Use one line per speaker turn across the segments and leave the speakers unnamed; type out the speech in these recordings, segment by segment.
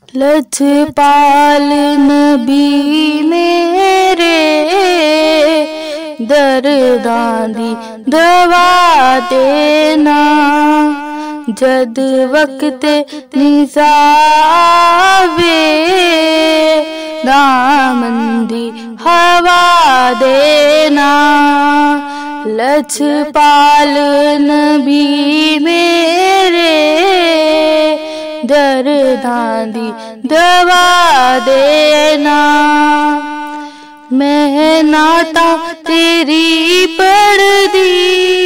लजपाल नबी मेरे दर्दां दी दवा देना, जद वक्त निज़ावे दामन दी हवा देना। लजपाल नबी मेरे दर्दां दी दवा देना। मैं नाता तेरी पढ़ दी,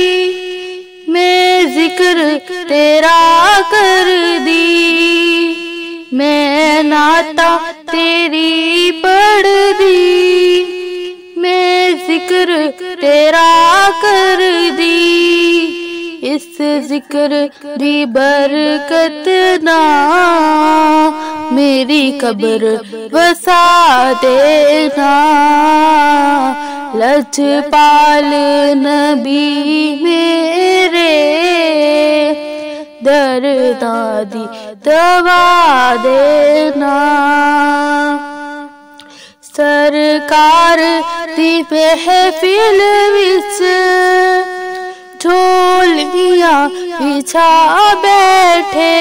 मैं जिक्र तेरा कर दी। मैं नाता तेरी पढ़ दी, मैं जिक्र तेरा कर दी। इस जिक्र दी बरकत ना मेरी कब्र वसा देना। लजपाल नबी मेरे दर्दां दी दवा देना। सरकार दी महफिल विच ढोलियां बिछा बैठे,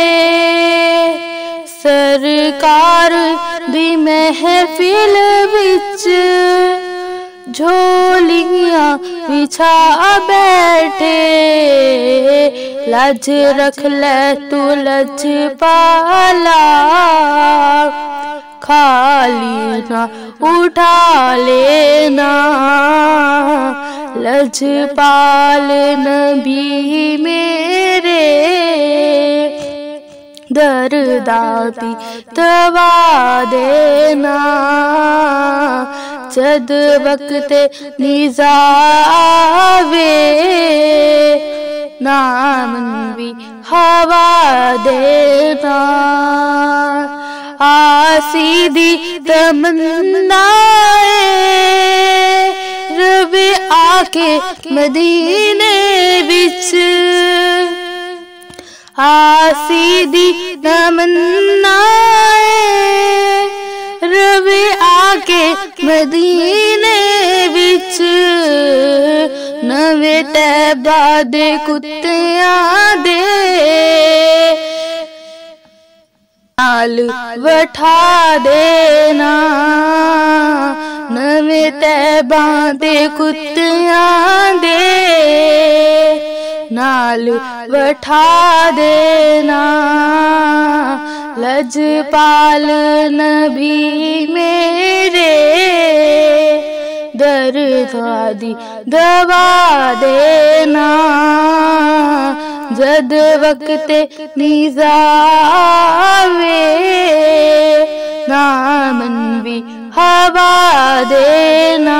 सरकार दी महफिल विच झोलियां बिछा बैठे। लाज रख ले तू लजपाला, खाली ना उठा लेना। लजपाल नबी मेरे दर्दां दी दवा देना, जद वक्त निज़ावे दामन दी हवा देना। आसी दी तमन्ना रब आके मदीने विच, आसी दी तमन्ना रब आके मदीने विच। नवे तैबा दे कुत्तियां दे नाल वठा देना। नवे तैबा दे कुत्तियां दे नाल वठा देना। लजपाल नबी मेरे दर्दां दी दवा देना, जद वक्त निज़ावे दामन दी हवा देना।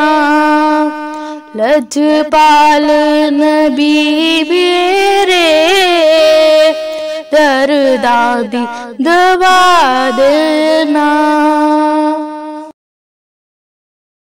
लजपाल नबी मेरे दर्दां दी दवा देना।